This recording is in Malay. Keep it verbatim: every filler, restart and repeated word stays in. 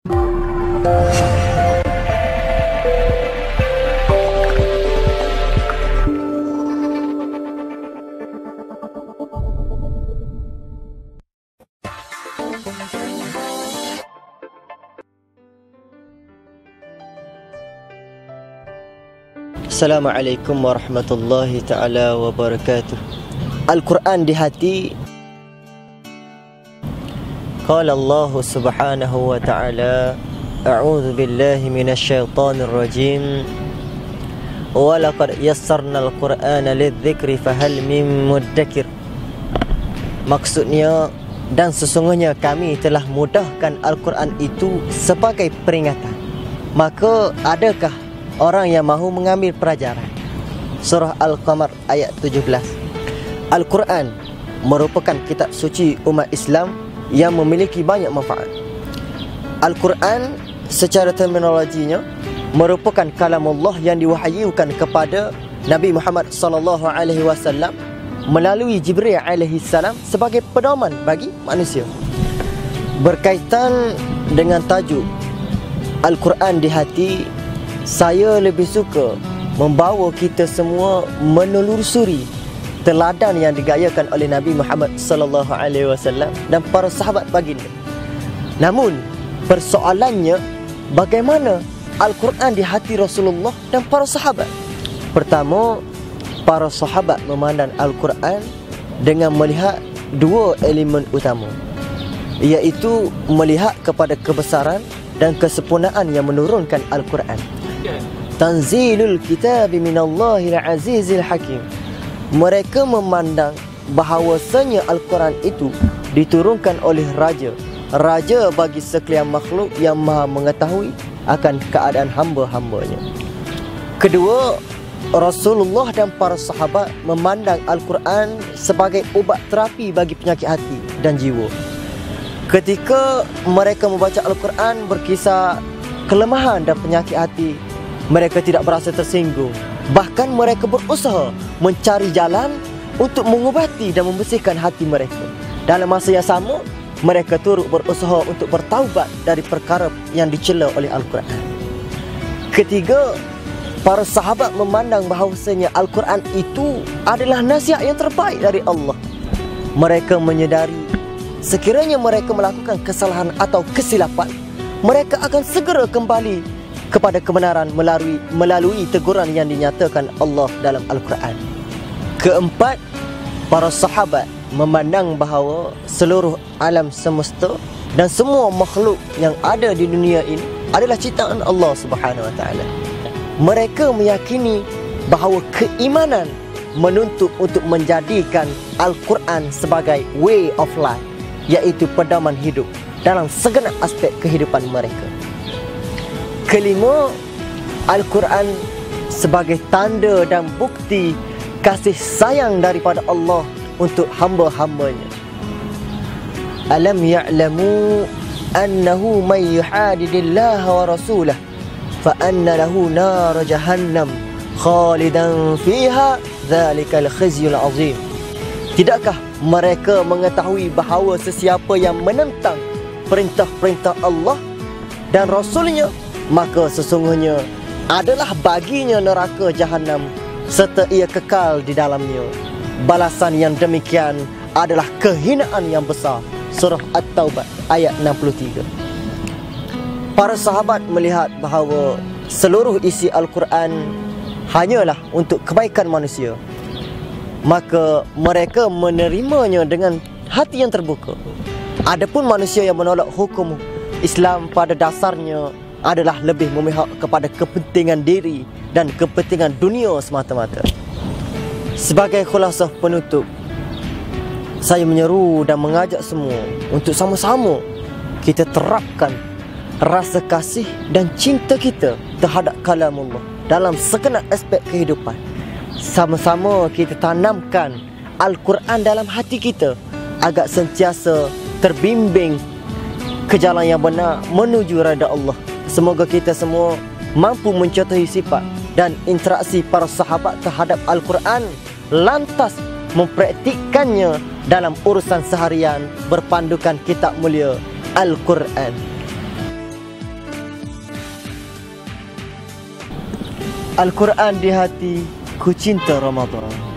Assalamualaikum warahmatullahi ta'ala wabarakatuh. Al-Quran di hati. Qala Allah subhanahu wa ta'ala, a'udzu billahi minasyaitonir rajim. Wa laqad yassarnal Qur'ana lidzikri fahal min muddakir. Maksudnya, dan sesungguhnya kami telah mudahkan Al-Quran itu sebagai peringatan. Maka adakah orang yang mahu mengambil pelajaran? Surah Al-Qamar ayat tujuh belas. Al-Quran merupakan kitab suci umat Islam yang memiliki banyak manfaat. Al-Quran secara terminologinya merupakan kalamullah yang diwahyukan kepada Nabi Muhammad sallallahu alaihi wasallam melalui Jibril alaihi salam sebagai pedoman bagi manusia. Berkaitan dengan tajuk Al-Quran di hati, saya lebih suka membawa kita semua menelusuri teladan yang digayakan oleh Nabi Muhammad sallallahu alaihi wasallam dan para sahabat baginda. Namun, persoalannya bagaimana Al-Quran di hati Rasulullah dan para sahabat? Pertama, para sahabat memandang Al-Quran dengan melihat dua elemen utama, iaitu melihat kepada kebesaran dan kesempurnaan yang menurunkan Al-Quran. Tanzilul kitab minallahil azizil hakim. Mereka memandang bahawasanya Al-Quran itu diturunkan oleh Raja Raja bagi sekalian makhluk yang maha mengetahui akan keadaan hamba-hambanya. Kedua, Rasulullah dan para sahabat memandang Al-Quran sebagai ubat terapi bagi penyakit hati dan jiwa. Ketika mereka membaca Al-Quran berkisar kelemahan dan penyakit hati, mereka tidak berasa tersinggung. Bahkan mereka berusaha mencari jalan untuk mengubati dan membersihkan hati mereka. Dalam masa yang sama, mereka turut berusaha untuk bertaubat dari perkara yang dicela oleh Al-Quran. Ketiga, para sahabat memandang bahawasanya Al-Quran itu adalah nasihat yang terbaik dari Allah. Mereka menyedari sekiranya mereka melakukan kesalahan atau kesilapan, mereka akan segera kembali kepada kebenaran melalui melalui teguran yang dinyatakan Allah dalam Al-Quran. Keempat, para sahabat memandang bahawa seluruh alam semesta dan semua makhluk yang ada di dunia ini adalah ciptaan Allah Subhanahu wa taala. Mereka meyakini bahawa keimanan menuntut untuk menjadikan Al-Quran sebagai way of life, iaitu pedoman hidup dalam segenap aspek kehidupan mereka. Kelima, Al-Quran sebagai tanda dan bukti kasih sayang daripada Allah untuk hamba-hambanya. Alam ya'lamu annahu man yuhadidillaha wa rasulah fa anna lahu nar jahannam khalidan fiha dzalikal khizyul azim. Tidakkah mereka mengetahui bahawa sesiapa yang menentang perintah-perintah Allah dan Rasulnya, maka sesungguhnya adalah baginya neraka Jahannam serta ia kekal di dalamnya. Balasan yang demikian adalah kehinaan yang besar. Surah At-Taubah ayat enam puluh tiga. Para sahabat melihat bahawa seluruh isi Al-Quran hanyalah untuk kebaikan manusia, maka mereka menerimanya dengan hati yang terbuka. Adapun manusia yang menolak hukum Islam pada dasarnya adalah lebih memihak kepada kepentingan diri dan kepentingan dunia semata-mata. Sebagai khulasah penutup, saya menyeru dan mengajak semua untuk sama-sama kita terapkan rasa kasih dan cinta kita terhadap kalamullah dalam segenap aspek kehidupan. Sama-sama kita tanamkan Al-Quran dalam hati kita agar sentiasa terbimbing ke jalan yang benar menuju redha Allah. Semoga kita semua mampu mencontohi sifat dan interaksi para sahabat terhadap Al-Quran, lantas mempraktikkannya dalam urusan seharian berpandukan kitab mulia Al-Quran. Al-Quran di hati, ku cinta Ramadan.